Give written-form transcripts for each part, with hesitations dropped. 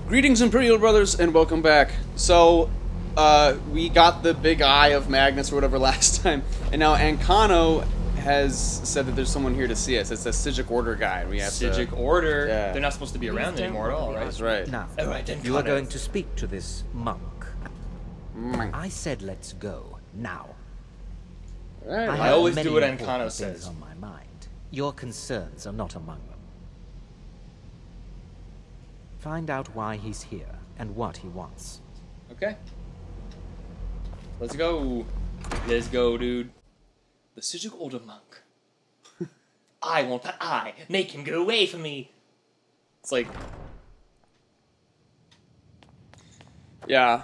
Greetings, Imperial Brothers, and welcome back. So, we got the big eye of Magnus or whatever last time, and now Ancano has said that there's someone here to see us. It's a Psijic Order guy. And we have Psijic Order? Yeah. They're not supposed to be around anymore at all, right? That's right. Now, Oh, right, you are Ancano. going to speak to this monk. Mm. I said let's go, now. Alright. I have always many do what important Ancano things says. on my mind. Your concerns are not among them. Find out why he's here and what he wants. Okay. Let's go. Let's go, dude. The Psijic Order monk. I want that eye. Make him go away from me. It's like, Yeah.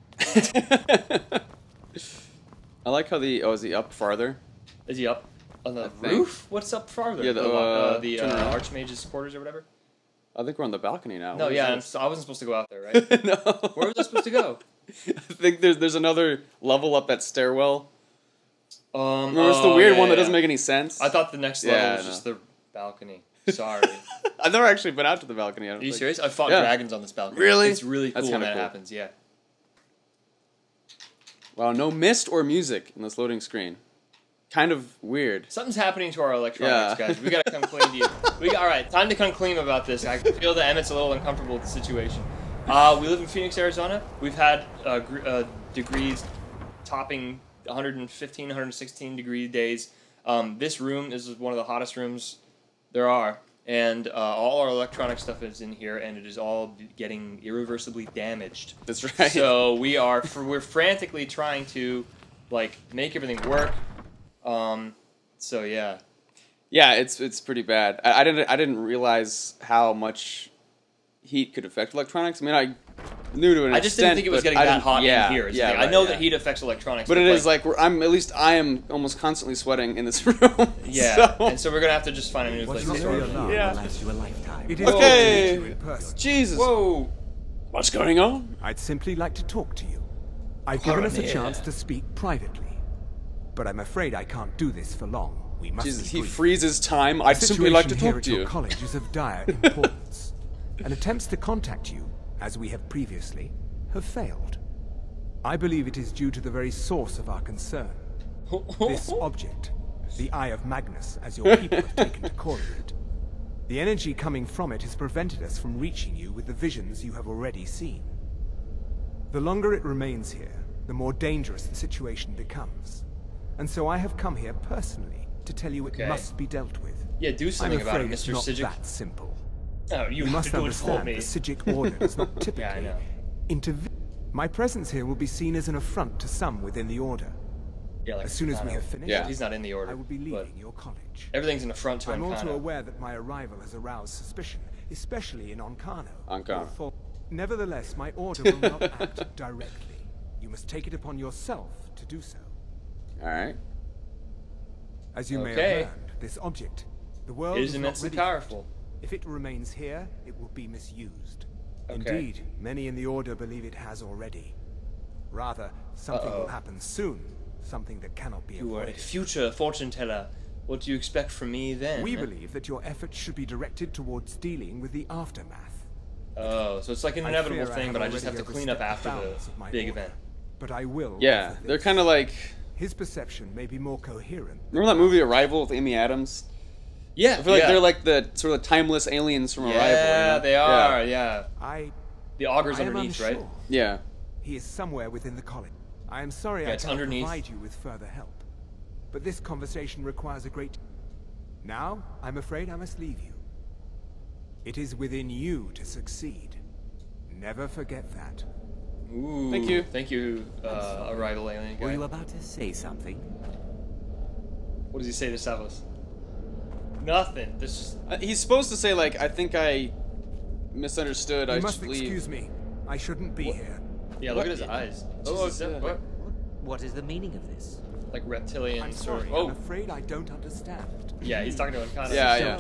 I like how the... Oh, is he up farther? is he up on the think. roof? What's up farther? Yeah, the turn around. Archmage's quarters or whatever? I think we're on the balcony now. No, What is yeah, this? I wasn't supposed to go out there, right? No. Where was I supposed to go? I think there's another level up that stairwell. Remember, it's the oh, weird yeah, one that yeah. doesn't make any sense. I thought the next level Yeah, was no. just the balcony. Sorry. I've never actually been out to the balcony. I don't Are you think. serious? I fought Yeah. dragons on this balcony. Really? It's really cool That's when kinda that cool. happens, yeah. Wow, no mist or music in this loading screen. Kind of weird. Something's happening to our electronics, Yeah. guys. We gotta come clean to you. Alright, time to come clean about this. I feel that Emmett's a little uncomfortable with the situation. We live in Phoenix, Arizona. We've had degrees topping 115, 116 degree days. This room is one of the hottest rooms there are. And all our electronic stuff is in here, and it is all getting irreversibly damaged. That's right. So we're frantically trying to like make everything work. So yeah. Yeah, it's pretty bad. I didn't realize how much heat could affect electronics. I mean, I knew to an I just extent, didn't think it was but getting I that didn't- hot yeah, in here. is the Yeah, thing. right, I know yeah. that heat affects electronics, But it is like I am almost constantly sweating in this room. yeah, So. and so we're gonna have to just find a new place to store it. Yeah. will last you a lifetime. It is Okay. good to meet you in person. Jesus. Whoa! What's going on? I'd simply like to talk to you. I've given us a Coronel. chance to speak privately, but I'm afraid I can't do this for long. We must Jesus, be he brief. freezes time. I'd The simply like to situation here talk at to your you. college is of dire importance, and attempts to contact you, as we have previously, have failed. I believe it is due to the very source of our concern. This object, the Eye of Magnus, as your people have taken to calling it. The energy coming from it has prevented us from reaching you with the visions you have already seen. The longer it remains here, the more dangerous the situation becomes. And so I have come here personally to tell you it Okay. must be dealt with. Yeah, do I'm something about afraid it, it's Mr. not Psijic. that simple. Oh, you You have must to do it for understand me. the Psijic Order does not typically Yeah, I know. intervene. My presence here will be seen as an affront to some within the Order. Yeah, like As soon as we Ancano. have finished, Yeah. He's not in the order. I will be but leaving your college. everything's an affront to I'm also Ancano. aware that my arrival has aroused suspicion, especially in Ancano. Ancano. Nevertheless, my order will not act directly. You must take it upon yourself to do so. All right. As you may Okay. have learned, this object, the world It is is not immensely ready for it. powerful. If it remains here, it will be misused. Okay. Indeed, many in the Order believe it has already. Rather, something Uh-oh. will happen soon, something that cannot be You are a avoided. future fortune teller. What do you expect from me then? We believe that your efforts should be directed towards dealing with the aftermath. Oh, so it's like an I inevitable fear I thing, have but I just have already to clean up overstepped the after bounds of my the big order. event. But I will. Yeah, offer they're this. kind of like. His perception may be more coherent. Remember that movie Arrival with Amy Adams? Yeah, I feel like yeah. they're like the sort of timeless aliens from Yeah, Arrival. You know? they are. Yeah. I The augur's am underneath, unsure. right? Yeah. He is somewhere within the college. I am sorry Yeah, I it's cannot underneath. provide you with further help. But this conversation requires a great... Now, I'm afraid I must leave you. It is within you to succeed. Never forget that. Ooh. Thank you. Thank you, Arrival alien guy. Were you about to say something? What does he say to Savos? Nothing. This is... He's supposed to say like, I think I misunderstood. I You must should leave. excuse me. I shouldn't be here. Yeah, What? look at his eyes. Jesus, Oh, yeah. what? What is the meaning of this? Like reptilian I'm sort sorry, of... Oh, I'm afraid I don't understand. yeah, he's talking to Ancano. Yeah, yeah.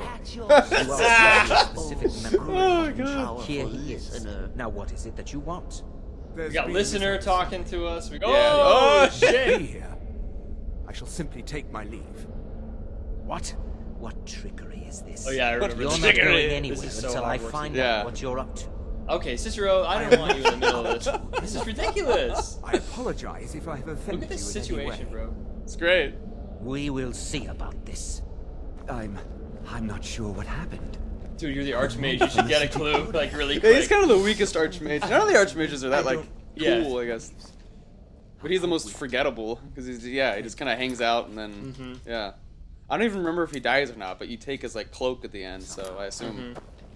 Specific memory. Oh, God. Here he is. Now what is it that you want? There's We got been listener misunderstanding. talking to us. We go, Yeah. oh, Oh, Be shit! here. I shall simply take my leave. What? What trickery is this? Oh yeah, I remember You're this. not going This anywhere is so until I Hogwarts. find Yeah. out what you're up to. Okay, Cicero, I don't want you in the middle of this. This is ridiculous. I apologize if I have Look offended at this you in any situation, way. bro. It's great. We will see about this. I'm not sure what happened. Dude, you're the Archmage. You should get a clue, like, really Yeah, quick. he's kind of the weakest Archmage. None of the Archmages are that, like, Yeah. cool, I guess. But he's the most forgettable, because he just kind of hangs out, and then, yeah. I don't even remember if he dies or not, but you take his, like, cloak at the end, so I assume.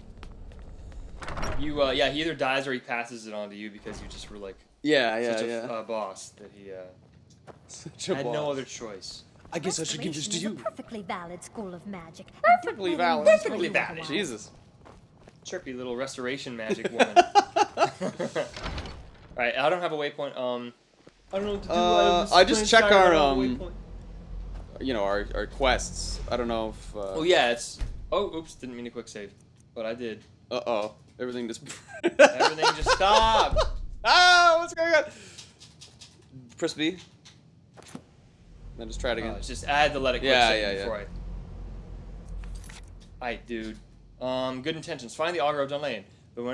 Yeah, he either dies or he passes it on to you because you just were, like, Yeah, such yeah. a boss that he Such a had no boss. other choice. I guess I should give this to Restoration you. is a perfectly valid school of magic. Perfectly valid. Perfectly valid. Jesus. Chirpy little restoration magic woman. Alright, I don't have a waypoint. I don't know what to do. I just check our, waypoint. you know, our quests. I don't know if, Oh, yeah, it's... Oh, oops, didn't mean to quick save. But I did. Uh-oh. Everything just... Everything just stopped. Ah, what's going on? Press B. Then just try it again. It's just add the let it quick Yeah, save yeah, yeah. before I... Alright, dude. Good intentions. Find the Augur of Dunlane.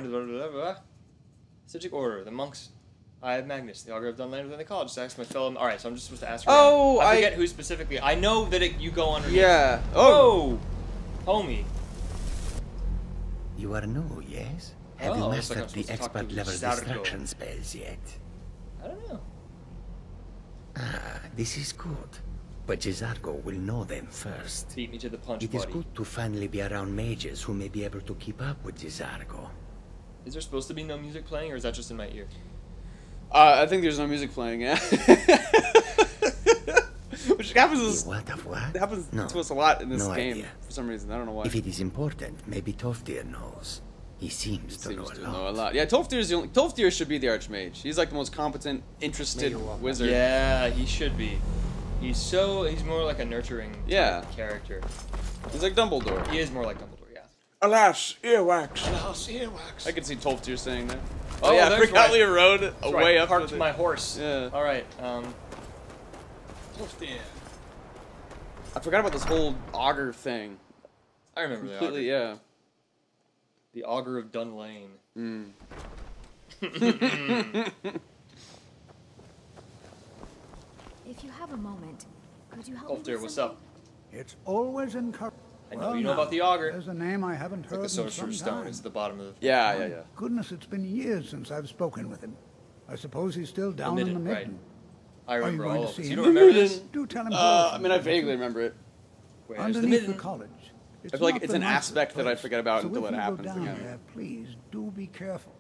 Sigic order. The monks. I have Magnus, the Augur of Dunlane within the college. Just ask my fellow... Alright, so I'm just supposed to ask around. Oh, I forget who specifically. I know that you go underneath. Yeah. Oh. Oh! Homie. You are new, yes? Have Oh, you looks like I'm mastered the supposed to talk to expert level Zargo. distraction spells yet? I don't know. Ah, this is good. But Jizargo will know them first. Beat me to the punch, It is buddy. good to finally be around mages who may be able to keep up with Jizargo. Is there supposed to be no music playing, or is that just in my ear? I think there's no music playing, yeah. Which happens, What of what? it happens No. to us a lot in this No game, idea. for some reason. I don't know why. If it is important, maybe Toftir knows. He seems to know Seems to a lot. know a lot. Yeah, Tolfdir's the only... Tolfdir should be the Archmage. He's like the most competent, interested wizard. Yeah, he should be. He's more like a nurturing type Yeah. character. He's like Dumbledore. He is more like Dumbledore, yeah. Alas, earwax. I could see Tolfdir saying that. Oh, Oh, yeah, I there's forgot right. we rode That's way right. up Parked with it. my horse. Yeah. Alright, I forgot about this whole augur thing. I remember the Completely, Augur. yeah. The Augur of Dunlane. If you have a moment, could you help me Ulfdir, with what's something? up? It's always encouraging. I know you know about the Augur. There's a name I haven't heard Like the in some Sorcerer's Stone time. is at the bottom of the... Yeah, yeah, yeah. Goodness, it's been years since I've spoken with him. I suppose he's still down in the Midden, right. Midden. I Are you remember going all to of see this. You him? don't remember this? Do tell him. I mean, I vaguely remember it. Where's the Underneath the Midden? college. I feel like not it's the an nicest aspect that I place, forget about so until if it you happens go down again. there, please do be careful.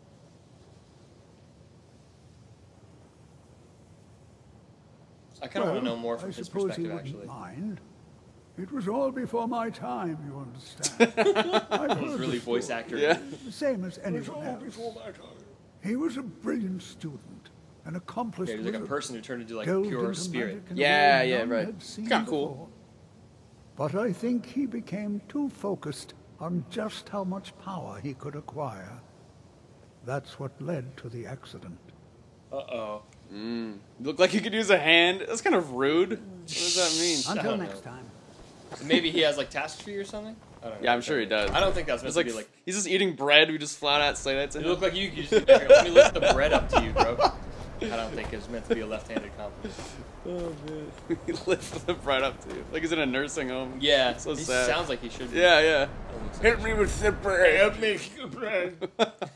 I kind of want to know more from I his suppose he perspective, wouldn't actually. mind. It was all before my time, you understand. I've He's heard really the voice story. actor. Yeah. The same as anyone else. He was a brilliant student, an accomplished Yeah, he was like a wizard, person who turned into like delved pure into spirit. magic in a Yeah, way yeah, none right. had seen Kinda cool. before. But I think he became too focused on just how much power he could acquire. That's what led to the accident. Uh-oh. You look like you could use a hand. That's kind of rude. What does that mean? Until don't next know. time. Maybe he has like tasks for you or something? I don't know. Yeah, I'm sure he does. I don't think that's meant It's to like, be like... he's just eating bread. We just flat out say that to You him. look like you just... Here, let me lift the bread up to you, bro. I don't think it's meant to be a left-handed compliment. Oh man, he lifts the bread up to you like he's in a nursing home. Yeah, So he sad. sounds like he should be. Yeah, yeah. Help me with the bread. Help me with the bread.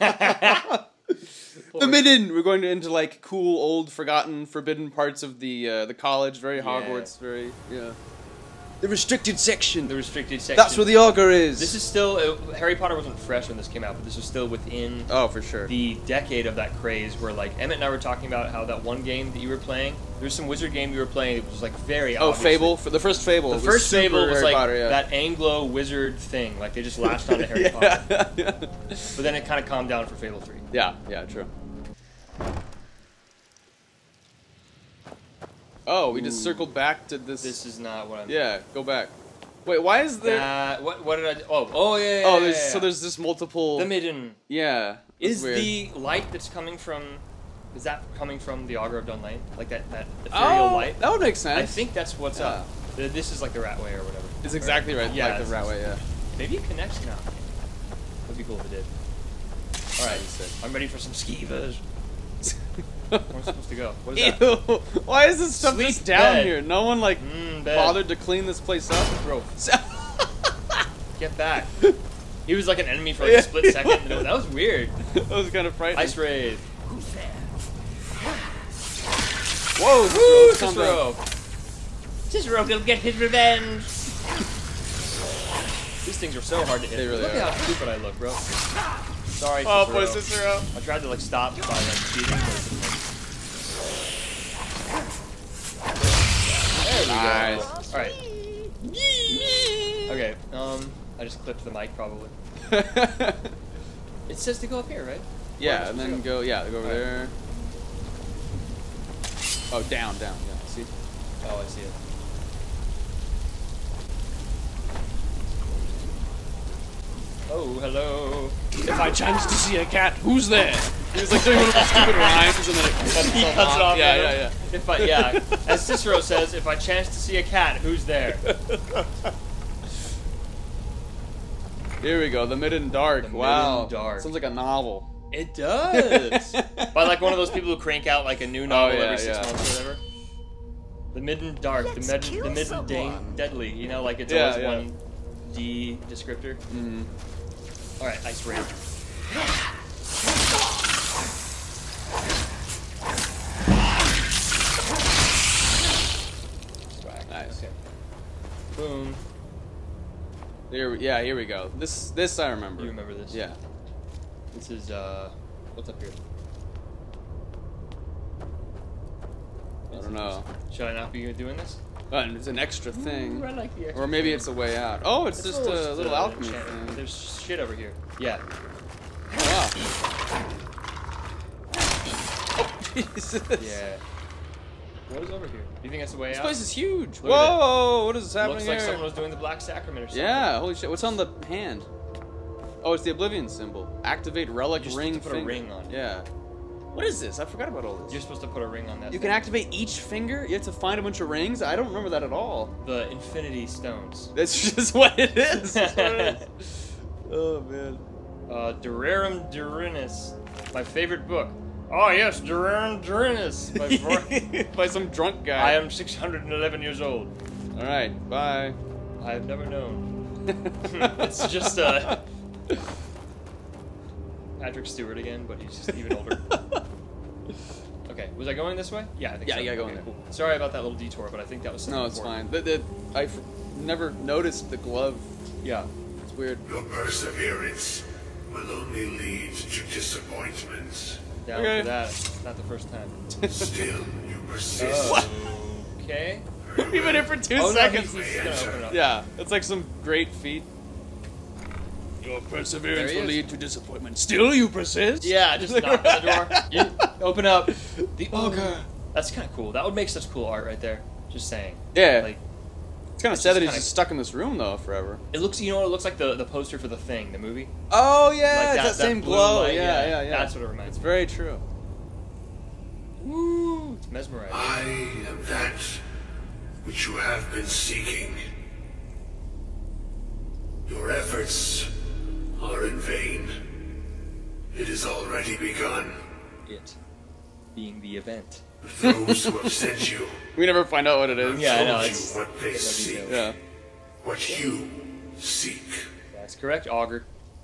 The Midden. We're going into like cool, old, forgotten, forbidden parts of the college. Very Hogwarts. Very The restricted section. The restricted section. That's where the augur is. This is still... Harry Potter wasn't fresh when this came out, but this was still within Oh, for sure. the decade of that craze where, like, Emmett and I were talking about how that one game that you were playing, there was some wizard game you were playing that was, like, very Oh, obviously- Fable. For the first Fable. The was first super Fable was, Harry like, Potter, yeah. that Anglo wizard thing. Like, they just latched onto Harry Potter. yeah. But then it kind of calmed down for Fable 3. Yeah, yeah, true. Oh, we just circled back to this. This is not what I'm... Yeah, go back. Wait, why is there? What did I do? Oh, yeah, yeah, Oh, yeah, there's yeah, so yeah. there's this multiple. The Midden. Yeah. that's Is weird. the light that's coming from... Is that coming from the Augur of Dunlane? Like that ethereal Oh, light? that would make sense. I think that's what's Yeah. up. This is like the Ratway or whatever. It's exactly right. Yeah, like the it's- rat way. Yeah. Maybe it connects now. Would be cool if it did. All right, I'm ready for some skeevers. Where am I supposed to go? What is that? Ew. Why is this stuff Sleep just down bed. here? No one like Bed. bothered to clean this place up. Bro, get back. He was like an enemy for like a split second. That was weird. That was kind of frightening. Ice raid. Whoa, Woo, Cicero, calm down. Cicero will get his revenge. These things are so hard to hit. They really Look are. at how stupid I look, bro. Sorry, Oh, Cicero. boy, Cicero. I tried to like stop by like cheating, but it didn't work. There we Nice. go. All right. Okay. I just clipped the mic probably. It says to go up here, right? Yeah, and then go. Yeah, go over Alright. there. Oh, down. Yeah, see. Oh, I see it. Oh, hello. If I chance to see a cat, who's there? He was like doing one of those stupid rhymes, and then it cuts He itself cuts it off. Yeah. If I, yeah, as Cicero says, if I chance to see a cat, who's there? Here we go. The Midden Dark. The Wow. Midden Dark. Sounds like a novel. It does. By like one of those people who crank out like a new novel yeah, every 6 yeah. months or whatever. The Midden Dark, Let's the kill Midden someone. Deadly. You know, like it's Yeah, always yeah. one D descriptor. Mm-hmm. All right, ice raid. Swag. Nice. Okay. Boom. Here we go. This I remember. You remember this? Yeah. This is what's up here? I don't know. Should I not be doing this? It's an extra thing. Ooh, I like the extra Or maybe thing. it's a way out. Oh, it's just a little alchemy enchantment. thing. There's shit over here. Yeah. Wow. Oh, Jesus. Yeah. What is over here? Do you think that's the way This out? place is huge. Look at Whoa, what is happening Looks like here? someone was doing the Black Sacrament or something. Yeah, holy shit. What's on the hand? Oh, it's the Oblivion symbol. Activate relic You're ring supposed to put a finger. ring on it. Yeah. What is this? I forgot about all this. You're supposed to put a ring on that. You thing. can activate each finger? You have to find a bunch of rings? I don't remember that at all. the Infinity Stones. That's just what it is. That's what it is. Oh, man. Durarum Durinus. My favorite book. Oh yes, Durarum Durinus. By some drunk guy. I am 611 years old. Alright, bye. I have never known. It's just Patrick Stewart again, but he's just even older. Okay, was I going this way? Yeah, I think Yeah, so. you gotta go Okay, in there. cool. Sorry about that little detour, but I think that was something No, it's important. fine. I never noticed the glove. Yeah. It's weird. Your perseverance will only lead to disappointments. Down Okay. for that. Not the first time. Still, you persist. What? Okay. We've been here for 2 Oh, no, seconds. he's gonna open it up. Yeah, it's like some great feat. Your There perseverance he will is. lead to disappointment. Still, you persist? Yeah, just knock on the door. You open up. The ogre. That's kind of cool. That would make such cool art right there. Just saying. Yeah. Like, It's kind of It's sad just that he's kinda- just stuck in this room, though, forever. it looks. You know what? It looks like the poster for The Thing, the movie. Oh, yeah, Like it's that same blue glow. light, Yeah. That's what it reminds It's me. very true. Woo! It's mesmerizing. I am that which you have been seeking. Your efforts are in vain. It has already begun. It being the event. Those who have sent you We never find out what it is. Yeah, I know. told you It's what they seek, Yeah. what you seek. that's correct, Augur.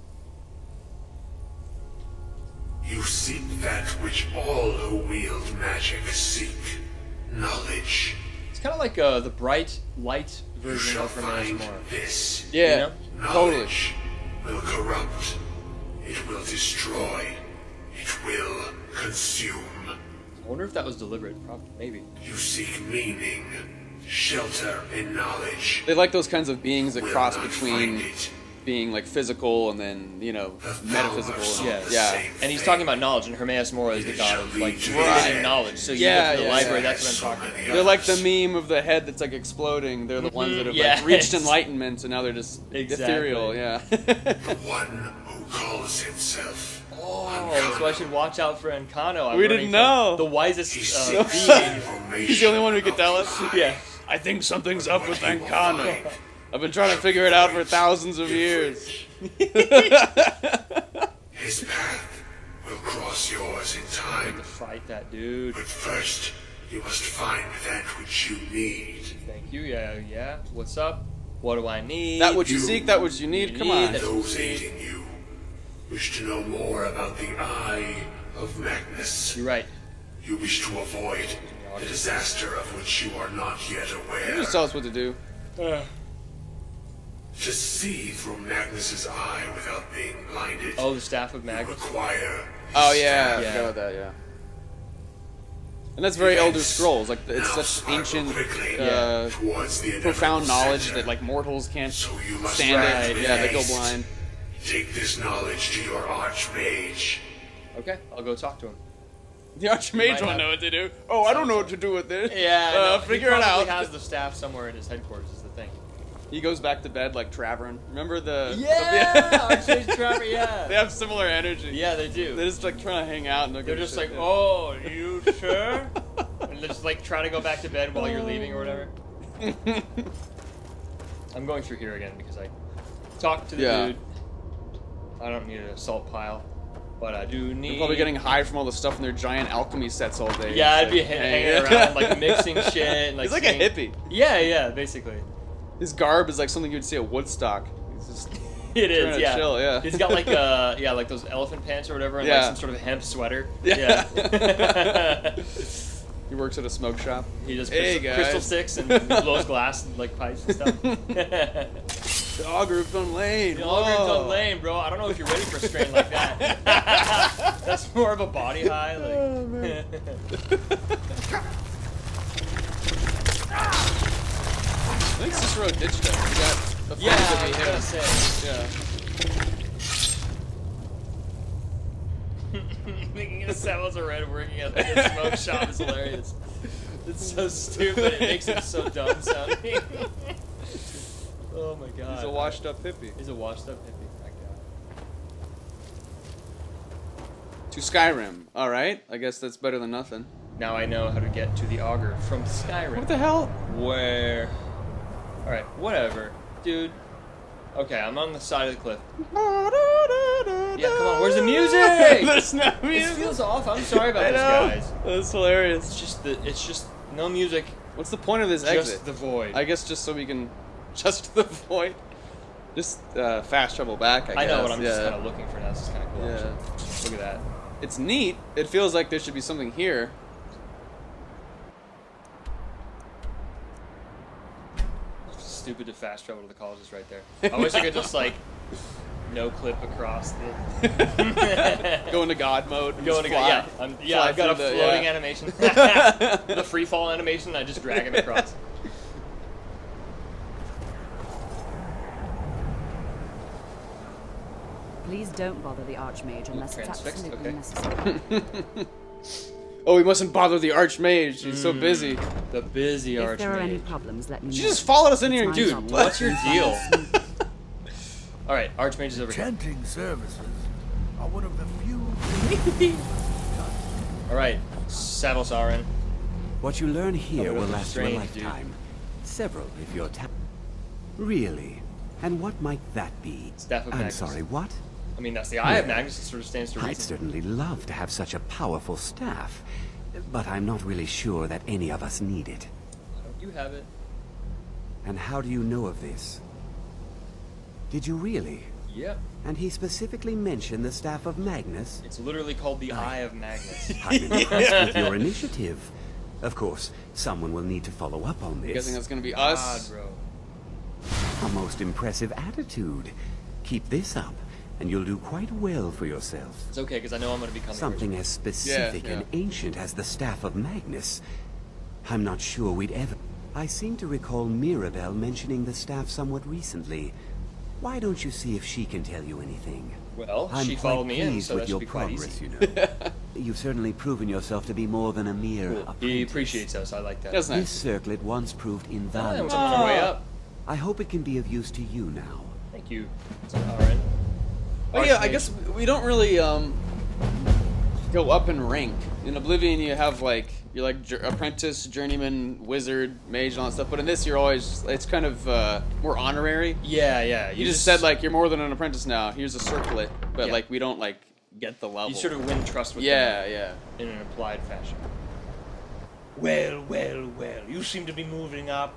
You seek that which all who wield magic seek. Knowledge. It's kind of like the bright light You version shall of Hermaeus find Mora. this. Yeah, You know? totally. Knowledge will corrupt. It will destroy. It will consume. I wonder if that was deliberate. Probably, maybe. You seek meaning, shelter in knowledge. They like those kinds of beings that Will cross not between find it. being like physical and then, metaphysical. powers And, Yeah. of the yeah. same And he's thing. talking about knowledge, and Hermaeus Mora is the It god shall of lead like to hidden Right. knowledge. So you Yeah, go to the yeah, library. yeah. That's what I'm So talking many about. They're like the meme of the head that's like exploding. They're the ones that have yes. like reached enlightenment and now they're just Exactly. ethereal. Yeah. The one who calls himself. Oh, so I should watch out for Encano. I'm We learning didn't from know. The wisest He being. seeks information. He's the only one who could tell us. Yeah. I think something's up with What he will Ancano. find. I've been trying to figure it out for thousands of years. His path cross yours in To time. fight that dude. But first, you must find that which you need. Thank you. Yeah. What's up? What do I need? That which you seek, that which you need. Come on. Those aiding you wish to know more about the Eye of Magnus. You're right. You wish to avoid the disaster of which you are not yet aware. Just tell us what to do. To see through Magnus's eye without being blinded. Oh, the Staff of You Magnus. require. Oh yeah, I Yeah. forgot about that. Yeah. And that's very Elder Events Scrolls. Like it's now such spiral ancient, quickly towards the profound inevitable knowledge center. that like mortals can't So you must stand act it. with Yeah, they go haste. blind. Take this knowledge to your Archmage. Okay, I'll go talk to him. The Archmage might won't have- know what to do. Oh, I don't know what to do with this. Yeah, no, figure he it probably out. has the staff somewhere in his headquarters. Is the thing. He goes back to bed like Travern. Remember the? Yeah, Archmage Trevor. Yeah. They have similar energy. Yeah, they do. They're just like trying to hang out and They're just like, oh, you sure? And they're just like trying to go back to bed while you're leaving or whatever. I'm going through here again because I talked to the Yeah. dude. I don't need an assault pile, but I do need. They're probably getting high from all the stuff in their giant alchemy sets all day. Yeah, I'd It's be like, hanging around like mixing shit. And, like, He's like a singing- hippie. Yeah, basically. His garb is like something you'd see at Woodstock. He's just It trying is, to yeah. chill, yeah. He's got like like those elephant pants or whatever, and like Yeah. some sort of hemp sweater. Yeah. Yeah. He works at a smoke shop. He does Hey, crystal guys. sticks and blows glass and like pipes and stuff. The auger of Dun Lane. The Algrim's Whoa. on lane, bro. I don't know if you're ready for a strain like that. That's more of a body high. Like. Oh, I think Cicero ditched him. He got offended Yeah, that I we was hit gonna him. say. Thinking of Samuel's a red working at a smoke shop is hilarious. It's so stupid. It makes it so dumb sounding. Oh my god. He's a washed up hippie. He's a washed up hippie. My god. To Skyrim. Alright. I guess that's better than nothing. Now I know how to get to the auger from Skyrim. What the hell? Where? Alright, whatever. Dude. Okay, I'm on the side of the cliff. Yeah, come on, where's the music? There's no It music. feels off. I'm sorry about I this, know. guys. That's hilarious. It's just no music, What's the point of this just exit? the void. I guess just so we can just the void. Just fast travel back. I I know guess. what I'm just Yeah. kind of looking for now. This is kind of cool. Yeah. Actually. Look at that. It's neat. It feels like there should be something here. Stupid to fast travel to the colleges right there. I wish I could just like no clip across the. Go into God mode. And Go just into fly. yeah, Fly I've got a through the- floating yeah. animation, the free fall animation. I just drag him across. Please don't bother the Archmage unless it's Transfixed, absolutely okay. necessary. Oh, we mustn't bother the Archmage. He's so busy. The busy If there are any Archmage. problems, let me She know. just followed us in here, It's and my dude. job to What's your keep deal? things smooth. All right, Archmage is over here. Chanting services are one of the few. All right, Saddle Sauron. What you learn here Oh, will that's last you a strange, dude. lifetime. Several, if you're Really? And what might that be? Staff of I'm Magnus. sorry, what? I mean, that's the Eye of Magnus. It sort of stands to I'd reason. certainly love to have such a powerful staff, but I'm not really sure that any of us need it. You have it. And how do you know of this? Did you really? Yep. And he specifically mentioned the staff of Magnus? It's literally called the Eye of Magnus. I'm impressed with your initiative. Of course, someone will need to follow up on I'm this. guessing that's gonna be God, us. bro. A most impressive attitude. Keep this up, and you'll do quite well for yourself. It's okay, because I know I'm going to be coming. Something as specific Yeah, and ancient as the Staff of Magnus. I'm not sure we'd ever... I seem to recall Mirabelle mentioning the staff somewhat recently. Why don't you see if she can tell you anything? Well, I'm she quite followed me in, pleased so with that your should be quite progress, easy. you know. You've certainly proven yourself to be more than a mere apprentice. He appreciates us. I like that. That's This nice. circlet once proved Ah, invaluable. we're on our way up. I hope it can be of use to you now. Thank you. All right. Oh yeah, I Archmage. guess we don't really go up in rank. In Oblivion, you have like you're like apprentice, journeyman, wizard, mage, and all that stuff. But in this, you're always it's kind of more honorary. Yeah, yeah. You just said like you're more than an apprentice now. Here's a circlet, but Yeah. like we don't like get the level. You sort of win trust with Yeah, them. yeah. In an implied fashion. Well, well, well. You seem to be moving up.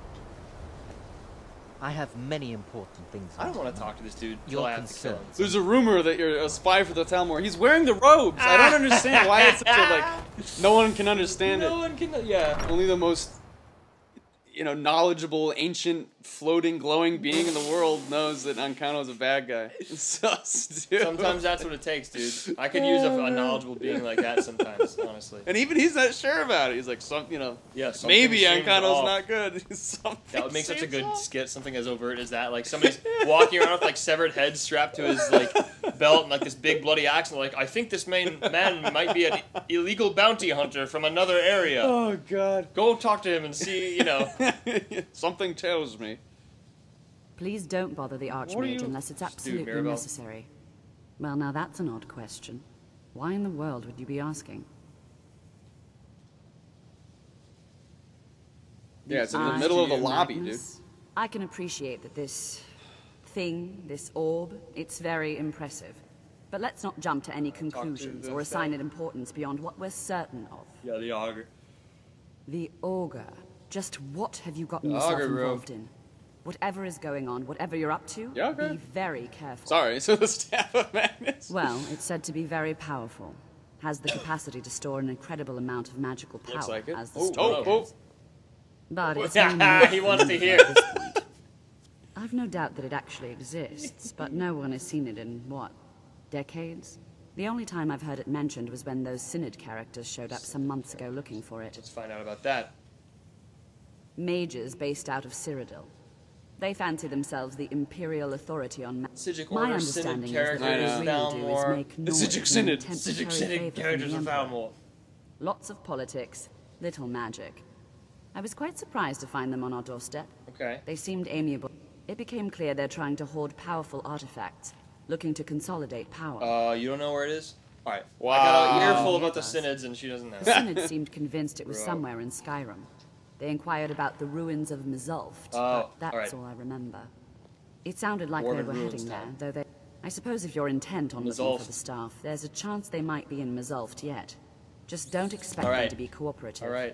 I have many important things. I don't want to talk to this dude. Your I have to kill him. There's a rumor that you're a spy for the Talmor. He's wearing the robes. I don't understand why it's such a, like, no one can understand it. No one can, yeah. Only the most, you know, knowledgeable, ancient, floating, glowing being in the world knows that Ancano's a bad guy. It's so stupid. Sometimes that's what it takes, dude. I could use a knowledgeable being like that sometimes, honestly. And even he's not sure about it. He's like, yeah, maybe seems Ancano's off. not good. That would make such a good skit, something as overt as that. Like, somebody's walking around with, like, severed heads strapped to his, like, belt and, like, this big bloody axe, and, like, I think this man might be an illegal bounty hunter from another area. Oh, God. Go talk to him and see, you know. Something tells me. Please don't bother the Archmage unless it's absolutely Mirabelle? necessary. Well, now that's an odd question. Why in the world would you be asking? Yeah, it's in the middle of the lobby, Magnus, dude. I can appreciate that this thing, this orb, it's very impressive. But let's not jump to any conclusions or assign it importance beyond what we're certain of. Yeah, the auger. The Augur. Just what have you gotten The yourself Augur room. involved in? Whatever is going on, whatever you're up to, Yeah, okay. be very careful. Sorry, so the Staff of Magnus. Well, it's said to be very powerful. Has the capacity to store an incredible amount of magical power, Looks like it. as the Oh, story oh, goes. But it's only He wants to hear. at this point. I've no doubt that it actually exists, but no one has seen it in, what, decades? The only time I've heard it mentioned was when those Synod characters showed up some months ago looking for it. Let's find out about that. Mages based out of Cyrodiil. They fancy themselves the imperial authority on Sigic My Order, Synod understanding is that characters, what they really do is Thalmor. make The noise Sigic and Synod. temporary Sigic Synod favor from characters the of Emperor. Thalmor. Lots of politics, little magic. I was quite surprised to find them on our doorstep. Okay. They seemed amiable. It became clear they're trying to hoard powerful artifacts, looking to consolidate power. You don't know where it is? Alright. Wow. I got an earful about the Synods and she doesn't know. The Synod seemed convinced it was Bro. somewhere in Skyrim. They inquired about the ruins of Mzulft, Oh, but that's alright. all I remember. It sounded like Dwarven they were ruins heading there, town. though they... I suppose if you're intent on looking Mzulft. for the staff, there's a chance they might be in Mzulft yet. Just don't expect Alright. them to be cooperative. Alright.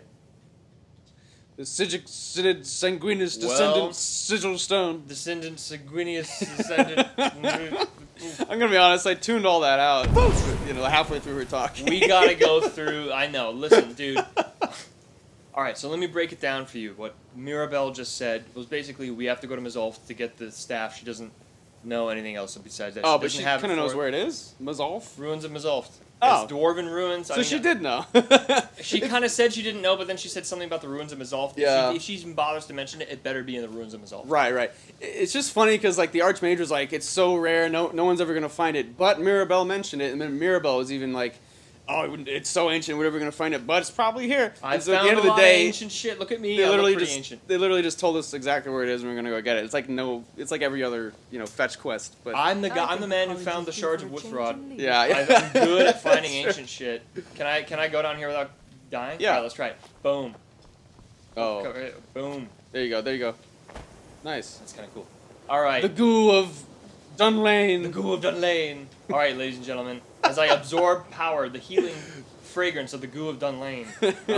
The Sigic Synod Sanguinus Well- Descendant Sigil Stone. Descendant, sanguineous, descendant. I'm gonna be honest, I tuned all that out. You know, halfway through her talking. We gotta go through. I know. Listen, dude. Alright, so let me break it down for you. What Mirabelle just said was basically we have to go to Mzulft to get the staff. She doesn't know anything else besides that. Oh, but doesn't she have kind of it knows for- where it is. Mazolf. Ruins of Mzulft. Oh. It's dwarven ruins. So she did know. She kind of said she didn't know, but then she said something about the ruins of Mzulft. Yeah. If she even bothers to mention it, it better be in the ruins of Mzulft. Right, right. It's just funny because like the Archmage was like, it's so rare, no one's ever gonna find it. But Mirabelle mentioned it, and then Mirabelle was even like, oh, it's so ancient, we're never gonna find it, but it's probably here. I And so found at the end a of the lot day, of ancient shit. Look at me. they I look literally pretty just ancient. they literally just told us exactly where it is, and we're gonna go get it. It's like it's like every other fetch quest. But I'm the guy. I'm the man who found the shards of Wuthrod. yeah, I'm good at finding ancient shit. Can I go down here without dying? Yeah. Alright, let's try it. Boom. Oh, Boom. there you go. Nice. That's kind of cool. All right. The goo of Dunlane. The goo of Dunlane. All right, ladies and gentlemen, as I absorb power, the healing fragrance of the goo of Dunlane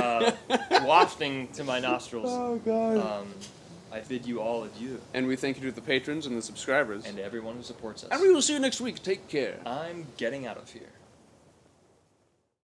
wafting to my nostrils. Oh God. I bid you all adieu. And we thank you to the patrons and the subscribers. And everyone who supports us. And we will see you next week. Take care. I'm getting out of here.